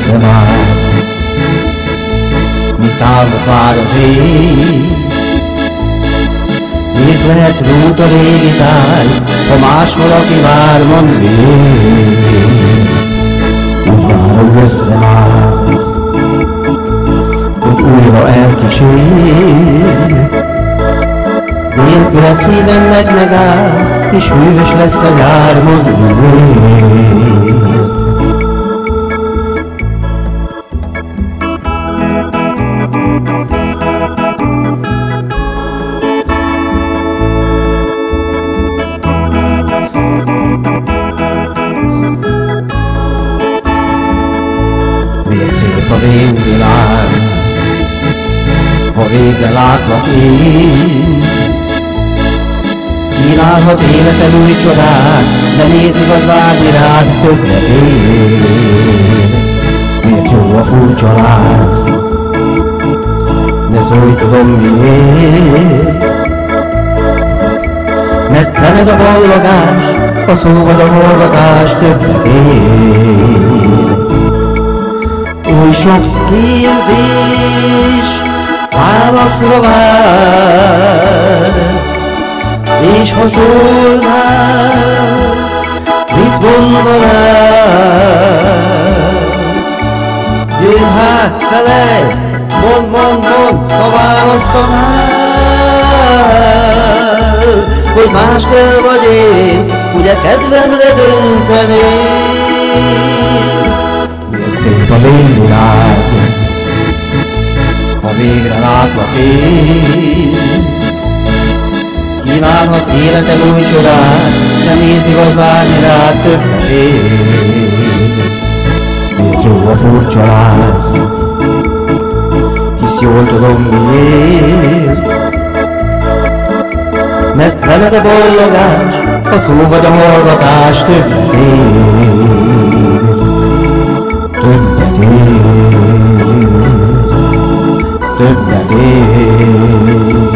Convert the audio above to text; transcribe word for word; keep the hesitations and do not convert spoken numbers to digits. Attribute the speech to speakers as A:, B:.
A: össze már, mint álmot vár az ég. Mit lehet rút a régi táj, ha más valaki vár, mondd miért? Úgy várom össze már, hogy újra elkísér. Nélküled szívem meg megáll, és hűvös lesz a nyár, mondd miért? Miért szép a végvilág, ha végre látlak én? Kínálhat életem új csodát, de nézni vagy várni rád többet ér. Miért jó a furcsa láz, de szólj tudom miért? Mert veled a ballagás, a szó vagy a hallgatás többet ér. Oly sok kérdés válaszra vár, és ha szólnál, mit mondanál? Jöjj hát fele, mondd, mondd, mondd, ha választanál, hogy más kell vagy én, ugye kedvemre döntenél. Miért szép a végvilág, ha végre látlak én? Kínálhat életem új csodát, de nézni vagy várni rád többet ér. Miért jó a furcsa láz, hisz jól tudom miért? Mert veled a ballagás, a szó vagy a hallgatás többet ér. Többet ér, többet ér.